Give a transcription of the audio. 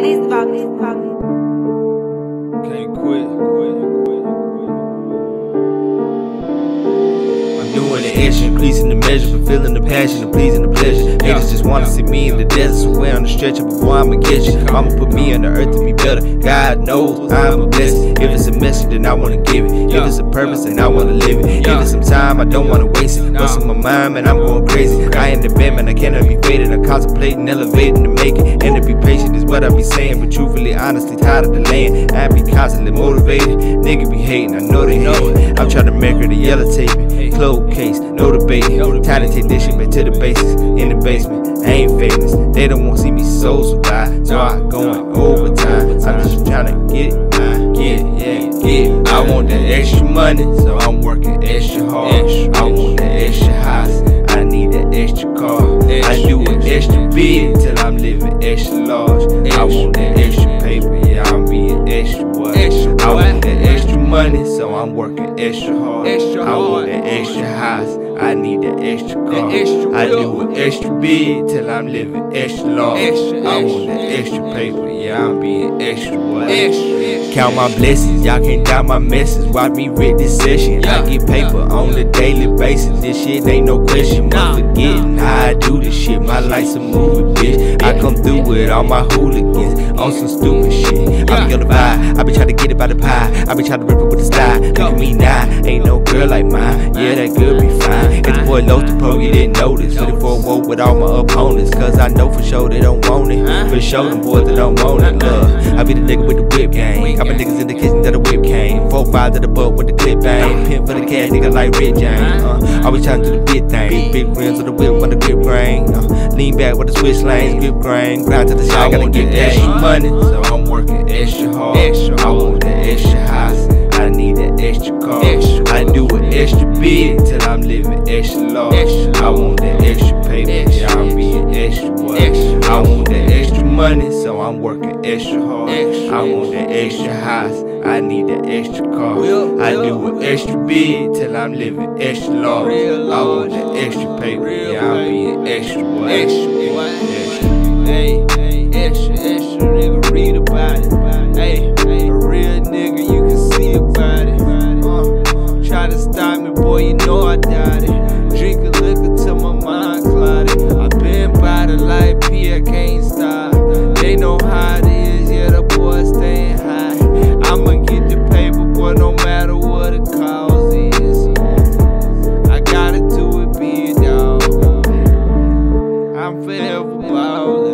Can't quit. I'm doing the extra, increasing the measure, fulfilling the passion and pleasing the pleasure. Niggas just wanna see me in the desert, somewhere on the stretcher, but boy, I'ma get you. I'ma put me on the earth to be better. God knows I'm a blessing. If it's a message, then I wanna give it. If it's a purpose, then I wanna live it. If it's some time, I don't wanna waste it. What's in my mind, man, I'm going crazy. I ain't the bed, man, I cannot be faded. I'm contemplating, elevating to make it. And to be patient is what I be saying, but truthfully, honestly, tired of delaying. I be constantly motivated. Nigga be hating, I know they hate. I'm trying to make her the yellow tape. Closed case, no debate. Time to take this shit back to the basics. In the basement, I ain't famous. They don't want to see me so survive, so I going overtime. I'm just trying to get mine, get it. I want the extra money, so I'm working extra hard. I want the extra house, I need the extra car. I do an extra big till I'm living extra large. I want the extra paper, yeah, I'm being extra what? I want the extra money, so I'm working extra hard. I want the extra house, I need the extra car. I do an extra big till I'm living extra large. I want the extra paper, yeah, I'm being extra what? Count my blessings, y'all can't doubt my message. Watch me read this session. I get paper on a daily basis. This shit ain't no question. I'm forgetting how I do this shit. My life's a movie, bitch. I come through with all my hooligans on some stupid shit. I be on the vibe, I be trying to get it by the pie. I be trying to rip it with the style. Look at me now, ain't no girl like mine. Yeah, that girl be fine. If the boy lost the pro, you didn't notice. Ready for a war with all my opponents, cause I know for sure they don't want it. For sure them boys that don't want it, love. I be the nigga with the whip game. Couple niggas in the kitchen that the whip came. 4-5 to the butt with the clip bang. Pimp for the cash, nigga like Red James. Always trying to do the big thing. Big rims of the whip on the grip grain. Lean back with the switch lanes, grip grain. Grind to the shot, gotta get extra money, so I'm working extra hard. I want the extra house, I need the extra car. I do an extra big till I'm living extra large. I want the extra paper, yeah, I'm being extra what? I want the extra money, so I'm working extra hard. I want the extra house, I need the extra car. I do an extra big till I'm living extra large. I want the extra paper, yeah, I'm being extra what? Hey, extra, nigga, read about it. Hey, a real nigga, you can see about it. Try to stop me, boy, you know I doubt it. Drink a liquor till my mind clouded. I been by the light, P, I can't stop. They know how it is, yeah, the boy staying high. I'ma get the paper, boy, no matter what the cause is. I gotta do it, be a dog. I'm forever ballin'.